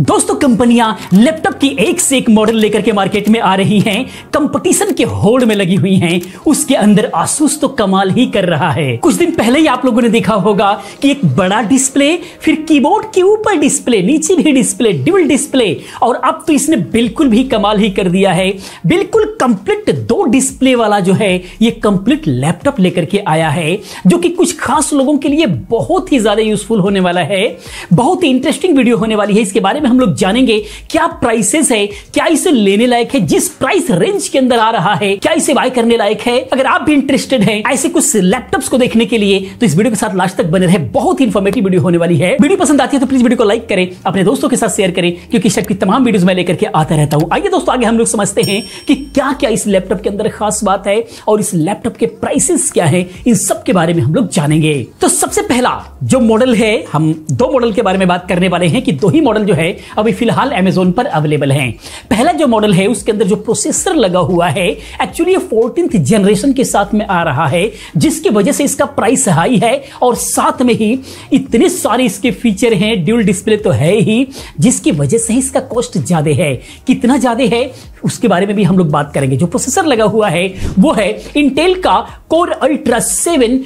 दोस्तों कंपनियां लैपटॉप की एक से एक मॉडल लेकर के मार्केट में आ रही हैं, कंपटीशन के होड़ में लगी हुई हैं। उसके अंदर आसूस तो कमाल ही कर रहा है। कुछ दिन पहले ही आप लोगों ने देखा होगा कि एक बड़ा डिस्प्ले, फिर कीबोर्ड के ऊपर डिस्प्ले, नीचे भी डिस्प्ले, डुअल डिस्प्ले, और अब तो इसने बिल्कुल भी कमाल ही कर दिया है। बिल्कुल कंप्लीट 2 डिस्प्ले वाला जो है ये कंप्लीट लैपटॉप लेकर के आया है, जो कि कुछ खास लोगों के लिए बहुत ही ज्यादा यूजफुल होने वाला है। बहुत ही इंटरेस्टिंग वीडियो होने वाली है। इसके बारे में हम लोग जानेंगे क्या प्राइसेस है, क्या इसे लेने लायक है, जिस प्राइस रेंज के अंदर आ रहा है क्या इसे बाय करने लायक है। अगर आप भी इंटरेस्टेड हैं ऐसे कुछ लैपटॉप्स को देखने के लिए तो इस वीडियो के साथ लास्ट तक बने रहे। बहुत ही इंफॉर्मेटिव वीडियो होने वाली है। वीडियो पसंद आती है तो प्लीज वीडियो को लाइक करें, अपने दोस्तों के साथ शेयर करें, क्योंकि इस टाइप की तमाम वीडियोस मैं लेकर के आता रहता हूं। आइए दोस्तों आगे हम लोग समझते हैं कि क्या क्या इस लैपटॉप के अंदर खास बात है और इस लैपटॉप के प्राइसेस क्या है, इन सब के बारे में हम लोग जानेंगे। तो सबसे पहला जो मॉडल है, हम 2 मॉडल के बारे में बात करने वाले हैं कि 2 ही मॉडल जो है अभी फिलहाल Amazon पर अवेलेबल हैं। पहला जो मॉडल है उसके अंदर जो प्रोसेसर लगा हुआ है एक्चुअली ये 14th जनरेशन के साथ में आ रहा है, जिसकी वजह से इसका प्राइस हाई है और साथ में ही इतने सारे इसके फीचर हैं, ड्यूल डिस्प्ले तो है ही, जिसकी वजह से इसका कॉस्ट ज्यादा है। कितना ज्यादा है उसके बारे में भी हम लोग बात करेंगे। जो प्रोसेसर लगा हुआ है वो है इंटेल का कोर अल्ट्रा 7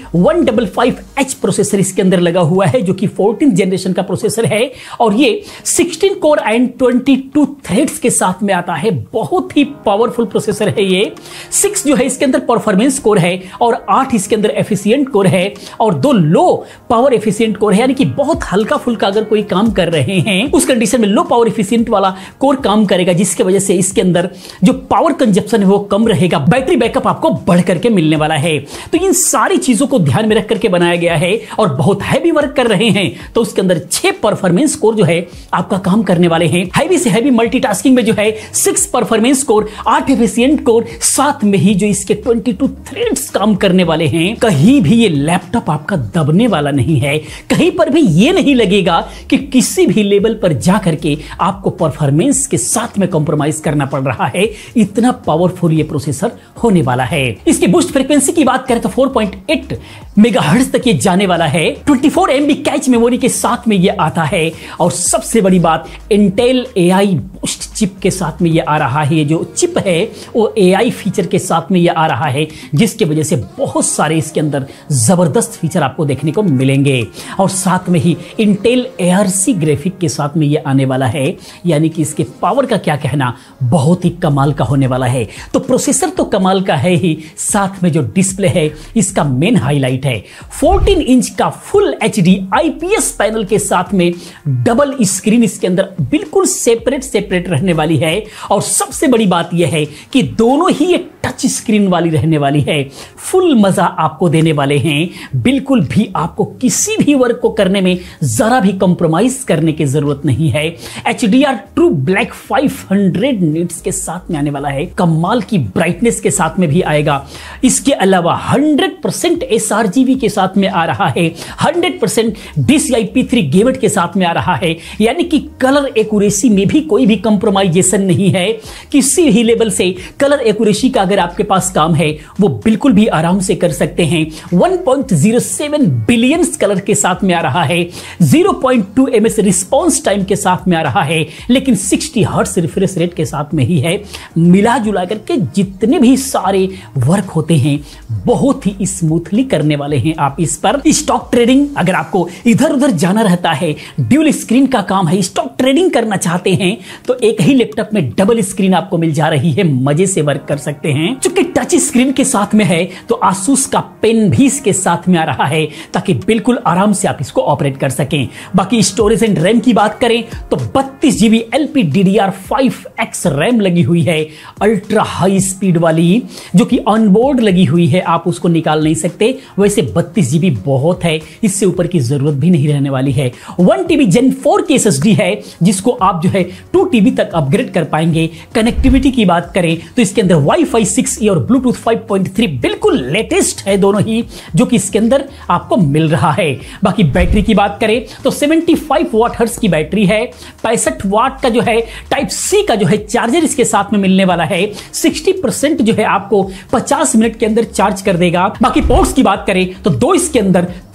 155H प्रोसेसर इसके अंदर लगा हुआ है, जो कि 14th जनरेशन का प्रोसेसर है और ये 16 कोर एंड 22 थ्रेड्स के साथ में आता है। बहुत ही पावरफुल प्रोसेसर है ये। 6 जो है इसके अंदर परफॉर्मेंस कोर है और 8 इसके अंदर एफिशिएंट कोर है और 2 लो पावर एफिशिएंट कोर है, यानी कि बहुत हल्का फुल्का अगर कोई काम कर रहे हैं उस कंडीशन में लो पावर एफिशिएंट वाला कोर काम करेगा, जिसकी वजह से इसके अंदर जो पावर कंजप्शन है वो कम रहेगा, बैटरी बैकअप आपको बढ़ करके मिलने वाला है। तो इन सारी चीजों को ध्यान में रख करके बनाया गया है और बहुत हैवी वर्क कर रहे हैं तो उसके अंदर 6 परफॉर्मेंस कोर जो है आपका काम करने वाले हैं। हैवी से हैवी मल्टीटास्किंग में जो है 6 परफॉर्मेंस कोर, 8 एफिशिएंट कोर, साथ में ही जो इसके 22 थ्रेड्स काम करने वाले हैं। कहीं भी ये लैपटॉप आपका दबने वाला नहीं है, कहीं पर भी ये नहीं लगेगा कि किसी भी लेवल पर जा करके आपको परफॉर्मेंस के साथ में कॉम्प्रोमाइज करना पड़ रहा है। इतना पावरफुल ये प्रोसेसर होने वाला है। इसकी बूस्ट फ्रीक्वेंसी की बात करें तो 4.8 मेगाहर्ट्ज तक ये जाने वाला है। 24 MB कैच मेमोरी के साथ में ये आता है और सबसे बड़ी बात इंटेल AI बूस्ट चिप के साथ में ये आ रहा है। जो चिप है वो AI फीचर के साथ में ये आ रहा है, जिसकी वजह से बहुत सारे इसके अंदर जबरदस्त फीचर आपको देखने को मिलेंगे और साथ में ही इंटेल ARC ग्राफिक के साथ में ये आने वाला है, यानी कि इसके पावर का क्या कहना, बहुत ही कमाल का होने वाला है। तो प्रोसेसर तो कमाल का है ही, साथ में जो डिस्प्ले है इसका मेन हाईलाइट है 14 इंच का फुल HD IPS पैनल के साथ में डबल स्क्रीन इसके अंदर बिल्कुल सेपरेट रहने वाली है। और सबसे बड़ी बात यह है कि दोनों ही एक टच स्क्रीन वाली रहने वाली है। फुल मजा आपको देने वाले हैं। बिल्कुल भी आपको किसी भी वर्क को करने में जरा भी कॉम्प्रोमाइज करने की जरूरत नहीं है। HDR ट्रू ब्लैक 500 निट्स के साथ में आने वाला है। कमाल की ब्राइटनेस के साथ में भी आएगा। इसके अलावा 100% sRGB के साथ में आ रहा है, 100% DCI-P3 गेमेट के साथ में आ रहा है, यानी कि कलर एक्यूरेसी में भी कोई भी कॉम्प्रोमाइजेशन नहीं है। किसी भी लेवल से कलर एक्यूरेसी का अगर आपके पास काम है वो बिल्कुल भी आराम से कर सकते हैं। 1.07 बिलियन कलर के साथ में आ रहा है, 0.2 ms रिस्पॉन्स टाइम के साथ में आ रहा है, लेकिन 60 हर्ट्ज रिफ्रेश रेट के साथ में ही है। मिला जुला करके जितने भी सारे वर्क होते हैं बहुत ही स्मूथली करने वाले हैं आप इस पर। स्टॉक ट्रेडिंग अगर आपको इधर उधर जाना रहता है, ड्यूल स्क्रीन का काम है, स्टॉक ट्रेडिंग करना चाहते हैं तो एक ही लैपटॉप में डबल स्क्रीन आपको मिल जा रही है, मजे से वर्क कर सकते हैं। चूंकि टच स्क्रीन के साथ में है तो आसूस का पेन भी इसके साथ में आ रहा है, ताकि बिल्कुल आराम से आप इसको ऑपरेट कर सकें। बाकी स्टोरेज एंड रैम की बात करें तो 32 GB LPDDR5X रैम लगी हुई है, अल्ट्रा हाई स्पीड वाली, जो कि ऑनबोर्ड लगी हुई है, आप उसको निकाल नहीं सकते। वैसे 32 GB बहुत है, इससे ऊपर की जरूरत भी नहीं रहने वाली है। 1 TB Gen 4 की SSD है, जिसको आप जो है 2 TB तक अपग्रेड कर पाएंगे। कनेक्टिविटी की बात करें तो इसके अंदर Wi-Fi 6E और Bluetooth 5.3 बिल्कुल लेटेस्ट है दोनों ही, जो कि इसके अंदर आपको मिल रहा है। बाकी बैटरी की बात करें तो 75 वाट हर्ट्ज की बैटरी है, 65 वाट का जो है टाइप C का जो है चार्जर इसके साथ में मिलने वाला है। 60% जो है आपको 50 मिनट के अंदर चार्ज कर देगा। बाकी पोर्ट्स की बात करें तो 2 इसके अंदर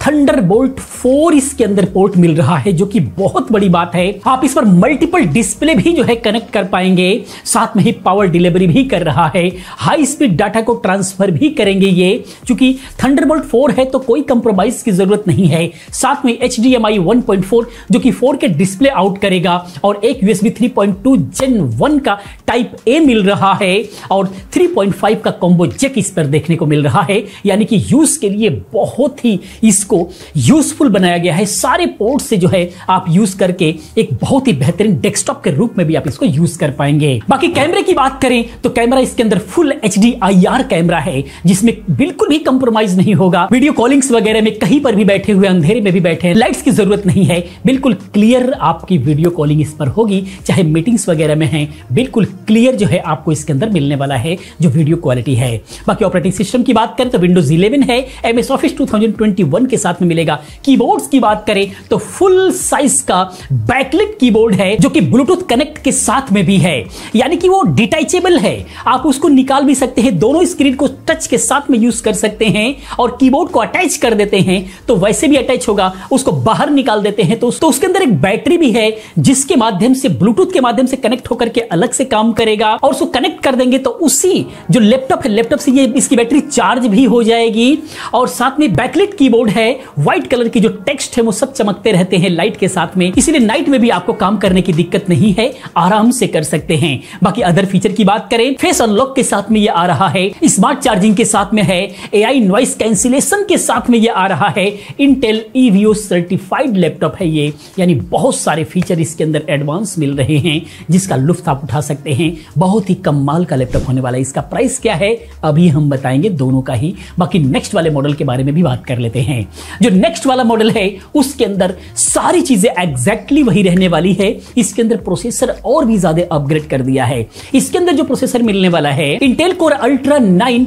थंडरबोल्ट 4 इसके अंदर पोर्ट मिल रहा है, जो कि बहुत बड़ी बात है। आप इस पर मल्टीपल डिस्प्ले भी जो है कनेक्ट कर पाएंगे, साथ में ही पावर डिलीवरी भी कर रहा है, हाई स्पीड डाटा को ट्रांसफर भी करेंगे ये। चूंकि थंडरबोल्ट 4 है तो कोई कंप्रोमाइज की जरूरत नहीं है। साथ में HDMI 1.4 जो कि 4K डिस्प्ले आउट करेगा, और एक USB 3.2 Gen 1 का टाइप A मिल रहा है, और 3.5 का कॉम्बो जैक इस पर देखने को मिल रहा है। यानी कि यूज के लिए बहुत ही इसको यूजफुल बनाया गया है। सारे पोर्ट से जो है आप यूज करके एक बहुत ही बेहतरीन डेस्कटॉप के रूप में भी आप इसको यूज कर पाएंगे। बाकी कैमरे की बात करें तो कैमरा इसके अंदर फुल HDIR कैमरा है, जिसमें बिल्कुल भी कंप्रोमाइज नहीं होगा। वीडियो कॉलिंग्स वगैरह में कहीं पर भी बैठे हुए, अंधेरे में भी बैठे हैं, लाइट्स की जरूरत नहीं है, बिल्कुल क्लियर आपकी वीडियो कॉलिंग इस पर होगी। चाहे मीटिंग्स वगैरह में है, बिल्कुल क्लियर जो है आपको इसके अंदर मिलने वाला है जो वीडियो क्वालिटी है। बाकी ऑपरेटिंग सिस्टम की बात करें तो विंडोज 11 है, MS ऑफिस 2021 के साथ में मिलेगा। कीबोर्ड्स की बात करें तो फुल साइज का बैकलिट कीबोर्ड है, जो कि ब्लूटूथ कनेक्ट के साथ में भी है, यानी कि वो डिटैचेबल है। आप उसको निकाल भी सकते हैं, दोनों स्क्रीन को टच के साथ में यूज कर सकते हैं, और कीबोर्ड को अटैच कर देते हैं तो वैसे भी अटैच होगा। उसको बाहर निकाल देते हैं तो उसके अंदर एक बैटरी भी है, जिसके माध्यम से ब्लूटूथ के माध्यम से कनेक्ट होकर के अलग से काम करेगा, और उसको कनेक्ट कर देंगे तो उसी जो लैपटॉप है, लैपटॉप से ये इसकी बैटरी चार्ज भी हो जाएगी। और साथ में बैकलिट कीबोर्ड है, व्हाइट कलर की जो टेक्स्ट है वो सब चमकते रहते हैं लाइट के साथ में, इसलिए नाइट में भी आपको काम करने की दिक्कत नहीं है, आराम से कर सकते हैं। बाकी अदर फीचर की बात करें, फेस अनलॉक के साथ में ये आ रहा है, स्मार्ट चार्जिंग के साथ में है, AI नॉइस कैंसिलेशन के साथ में ये आ रहा है, इंटेल EVO सर्टिफाइड लैपटॉप है ये, यानी बहुत सारे फीचर इसके अंदर एडवांस मिल रहे हैं, जिसका लुत्फ आप उठा सकते हैं। बहुत ही कमाल का लैपटॉप होने वाला है। इसका प्राइस क्या है अभी हम बताएंगे दोनों का ही। बाकी नेक्स्ट वाले मॉडल के बारे में भी बात कर लेते हैं। जो नेक्स्ट वाला मॉडल है उसके अंदर सारी चीजें एग्जैक्टली वही रहने वाली है। इसके अंदर प्रोसेसर और भी ज्यादा अपग्रेड कर दिया है। इसके अंदर जो प्रोसेसर मिलने वाला है, Intel core ultra 9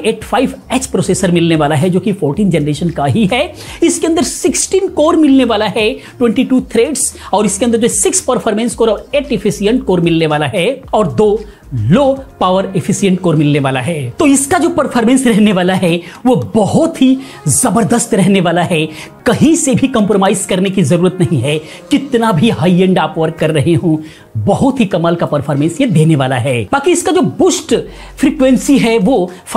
185H processor मिलने वाला है, जो कि 14 जनरेशन का ही है। इसके अंदर 16 कोर मिलने वाला है, 22 थ्रेड्स, और इसके अंदर जो 6 परफॉर्मेंस कोर और 8 एफिशिएंट कोर मिलने वाला है, और 2 लो पावर एफिशिएंट कोर मिलने वाला है। तो इसका जो परफॉर्मेंस रहने वाला है वो बहुत ही जबरदस्त रहने वाला है। कहीं से भी कंप्रोमाइज करने की जरूरत नहीं है। कितना भी हाई एंड आप वर्क कर रहे हो, बहुत ही कमाल का परफॉर्मेंस ये देने वाला है। बाकी इसका जो बूस्ट फ्रीक्वेंसी है वो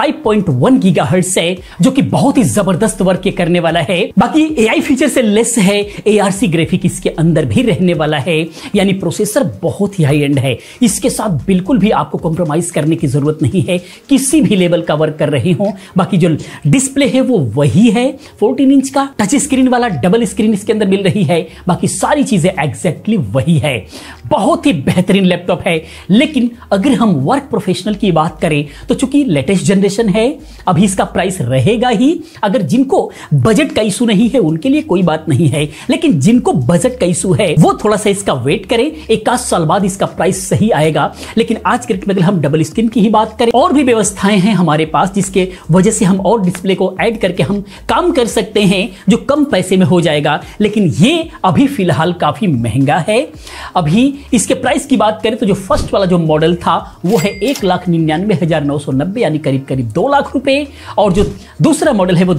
5.1 गीगाहर्ट्ज है, जो कि बहुत ही जबरदस्त वर्क करने वाला है। बाकी AI फीचर से लेस है, ARC ग्राफिक इसके अंदर भी रहने वाला है, यानी प्रोसेसर बहुत ही हाई एंड है। इसके साथ बिल्कुल भी आपको कॉम्प्रोमाइज करने की जरूरत नहीं है, किसी भी लेवल का वर्क कर रहे हो। बाकी जो डिस्प्ले है वो वही है, 14 इंच का टच स्क्रीन वाला डबल स्क्रीन इसके अंदर मिल रही है। बाकी सारी चीजें एग्जैक्टली वही है। बहुत ही बेहतरीन लैपटॉप है। लेकिन अगर हम वर्क प्रोफेशनल की बात करें तो चूंकि लेटेस्ट जनरेशन है, अभी इसका प्राइस रहेगा ही। अगर जिनको बजट का इशू नहीं है उनके लिए कोई बात नहीं है, लेकिन जिनको बजट का इशू है वो थोड़ा सा इसका वेट करें, 1 साल बाद इसका प्राइस सही आएगा। लेकिन आज के अगर हम डबल स्क्रीन की ही बात करें, और भी व्यवस्थाएं हैं हमारे पास जिसके वजह से हम और डिस्प्ले को ऐड करके हम काम कर सकते हैं, जो कम पैसे में हो जाएगा। लेकिन ये अभी फिलहाल काफी महंगा है। अभी इसके प्राइस की बात करें तो जो फर्स्ट वाला जो मॉडल था वो है 1,99,990, यानी करीब करीब 2 लाख रुपए, और जो दूसरा मॉडल है वो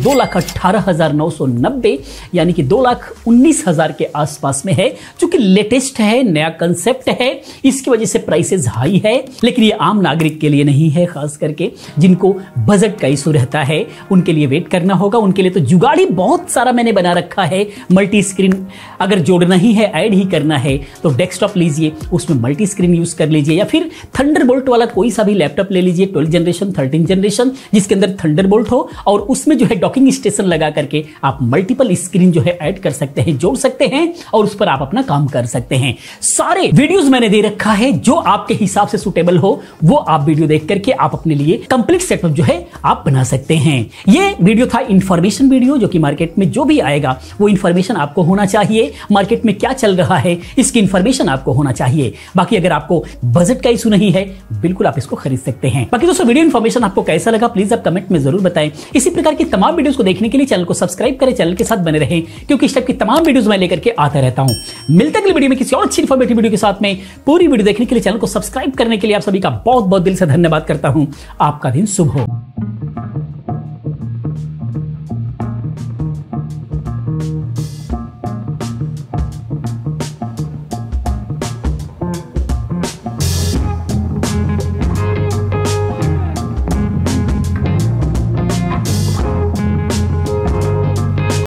2,18,990, यानी कि 2,19,000 के आसपास में है। चूंकि लेटेस्ट है, नया कंसेप्ट है, इसकी वजह से प्राइसेस हाई है। लेकिन ये आम नागरिक के लिए नहीं है, खास करके जिनको बजट का इशू रहता है उनके लिए वेट करना होगा। उनके लिए तो जुगाड़ी बहुत सारा मैंने बना रखा है। मल्टी स्क्रीन अगर जोड़ना ही है, ऐड ही करना है, तो डेस्कटॉप लीजिए, उसमें मल्टी स्क्रीन यूज कर लीजिए, या फिर थंडरबोल्ट वाला कोई सा भी लैपटॉप ले लीजिए, 12 जनरेशन 13 जनरेशन, जिसके अंदर थंडरबोल्ट हो, और उसमें जो है डॉकिंग स्टेशन लगा करके आप मल्टीपल स्क्रीन जो है ऐड कर सकते हैं, जोड़ सकते हैं, और उस पर आप अपना काम कर सकते हैं। सारे वीडियोस मैंने दे रखा है, जो आपके हिसाब से सुटेबल हो वो आप वीडियो देख करके आप अपने लिए कंप्लीट सेटअप जो है आप बना सकते हैं। ये वीडियो था इंफॉर्मेशन वीडियो, जो कि मार्केट में जो भी आएगा वो इंफॉर्मेशन आपको होना चाहिए। मार्केट में क्या चल रहा है इसकी इंफॉर्मेशन आपको होना चाहिए। बाकी अगर आपको बजट का इशू नहीं है, बिल्कुल आप इसको खरीद सकते हैं। बाकी दोस्तों, वीडियो इंफॉर्मेशन आपको कैसा लगा प्लीज आप कमेंट में जरूर बताएं। इसी प्रकार की तमाम वीडियोस को देखने के लिए चैनल को सब्सक्राइब करें, चैनल के साथ बने रहें, क्योंकि इस टाइप की तमाम वीडियोस मैं लेकर के आता रहता हूं। मिलते हैं अगली वीडियो में किसी और अच्छी इंफॉर्मेटिव वीडियो के साथ में। पूरी वीडियो देखने के लिए, चैनल को सब्सक्राइब करने के लिए आप सभी का बहुत बहुत दिल से धन्यवाद करता हूं। आपका दिन शुभ हो।